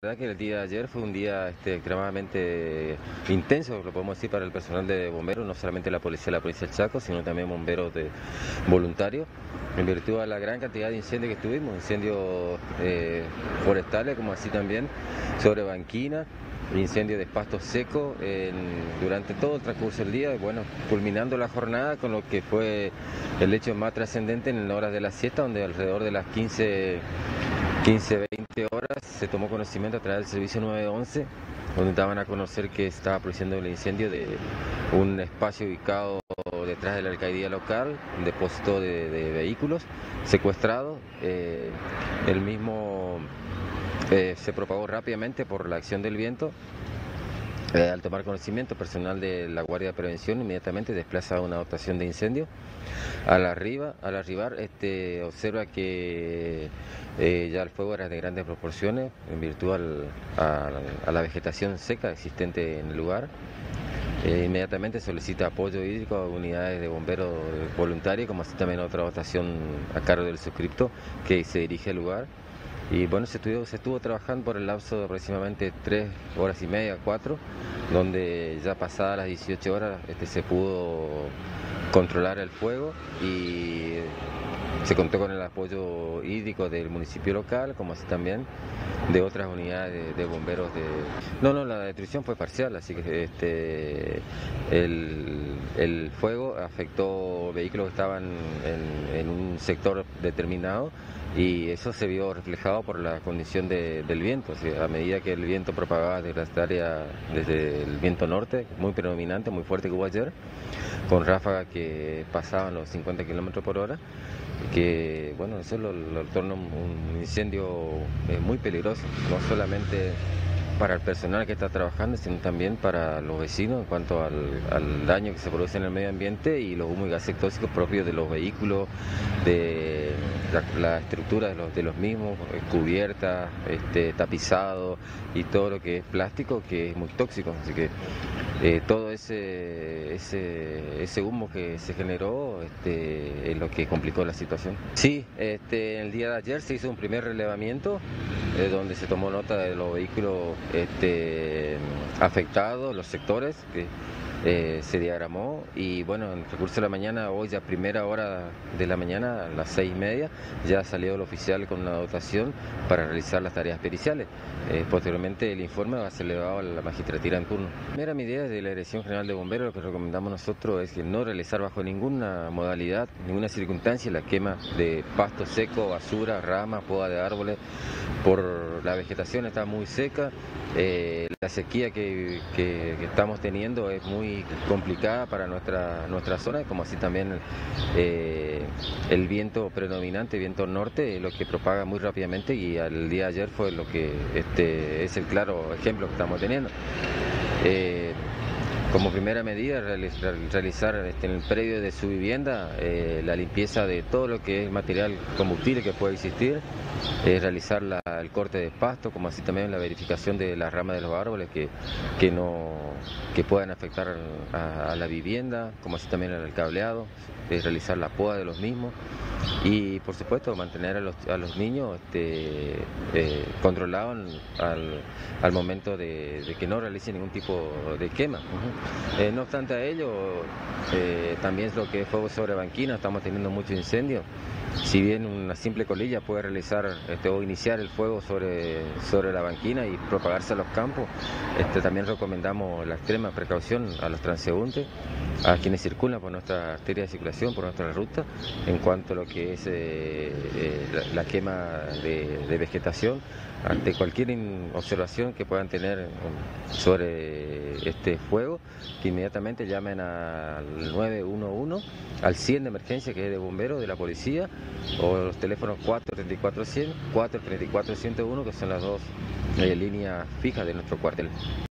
La verdad que el día de ayer fue un día extremadamente intenso, lo podemos decir, para el personal de bomberos, no solamente la Policía del Chaco, sino también bomberos voluntarios, en virtud de la gran cantidad de incendios que tuvimos, incendios forestales, como así también sobre banquina, incendios de pasto seco durante todo el transcurso del día, y bueno, culminando la jornada con lo que fue el hecho más trascendente en las horas de la siesta, donde alrededor de las 20 horas se tomó conocimiento a través del servicio 911, donde daban a conocer que estaba produciendo el incendio de un espacio ubicado detrás de la alcaldía local, un depósito de vehículos secuestrados. El mismo se propagó rápidamente por la acción del viento. Al tomar conocimiento, personal de la Guardia de Prevención inmediatamente desplaza a una dotación de incendio. Al arribar, observa que ya el fuego era de grandes proporciones en virtud a la vegetación seca existente en el lugar. Inmediatamente solicita apoyo hídrico a unidades de bomberos voluntarios, como así también otra dotación a cargo del suscripto que se dirige al lugar. Y bueno, se estuvo trabajando por el lapso de aproximadamente 3 horas y media, 4, donde ya pasadas las 18 horas se pudo controlar el fuego y se contó con el apoyo hídrico del municipio local, como así también de otras unidades de bomberos. No, la destrucción fue parcial, así que el fuego afectó vehículos que estaban en un sector determinado, y eso se vio reflejado por la condición del viento. O sea, a medida que el viento propagaba desde esta área, desde el viento norte, muy predominante, muy fuerte que hubo ayer, con ráfagas que pasaban los 50 kilómetros por hora, que bueno, eso lo torna un incendio muy peligroso, no solamente para el personal que está trabajando, sino también para los vecinos en cuanto al daño que se produce en el medio ambiente y los humos y gases tóxicos propios de los vehículos, de la estructura de los mismos, cubiertas, tapizado y todo lo que es plástico, que es muy tóxico. Así que todo ese humo que se generó es lo que complicó la situación. Sí, el día de ayer se hizo un primer relevamiento donde se tomó nota de los vehículos afectados, los sectores que se diagramó, y bueno, en el transcurso de la mañana, hoy ya primera hora de la mañana, a las 6:30, ya salió el oficial con una dotación para realizar las tareas periciales. Posteriormente el informe va a ser elevado a la magistratura en turno. Primera medida de la Dirección General de Bomberos, lo que recomendamos nosotros es que no realizar bajo ninguna modalidad, ninguna circunstancia, la quema de pasto seco, basura, ramas, poda de árboles, por la vegetación está muy seca. La sequía que estamos teniendo es muy complicada para nuestra zona, como así también el viento predominante, viento norte, es lo que propaga muy rápidamente, y al día de ayer fue lo que es el claro ejemplo que estamos teniendo. Como primera medida, realizar en el predio de su vivienda la limpieza de todo lo que es material combustible que puede existir, realizar el corte de pasto, como así también la verificación de las ramas de los árboles que puedan afectar a la vivienda, como así también el cableado, realizar la poda de los mismos, y por supuesto mantener a los niños controlados al momento de que no realicen ningún tipo de quema. No obstante a ello, también lo que es fuego sobre banquina, estamos teniendo muchos incendios. Si bien una simple colilla puede realizar o iniciar el fuego sobre la banquina y propagarse a los campos, también recomendamos la extrema precaución a los transeúntes, a quienes circulan por nuestra arteria de circulación, por nuestra ruta, en cuanto a lo que es la quema de vegetación, ante cualquier observación que puedan tener sobre este fuego, que inmediatamente llamen al 911, al 100 de emergencia, que es de bomberos, de la policía, o los teléfonos 434-100, 434-101, que son las dos líneas fijas de nuestro cuartel.